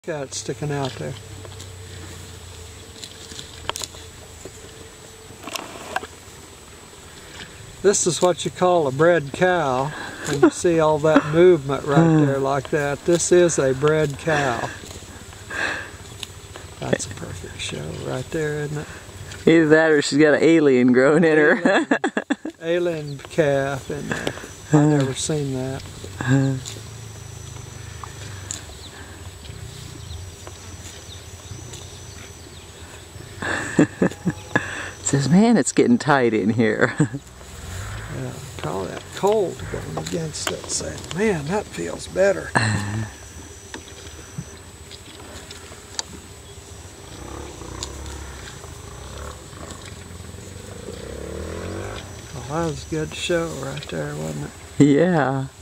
Got it sticking out there. This is what you call a bred cow, and you see all that movement right there like that. This is a bred cow. That's a perfect show right there, isn't it? Either that or she's got an alien growing in her. Alien calf in there. I've never seen that. Says, man, it's getting tight in here. Yeah, call that cold going against it. Say, man, that feels better. Well, that was a good show right there, wasn't it? Yeah.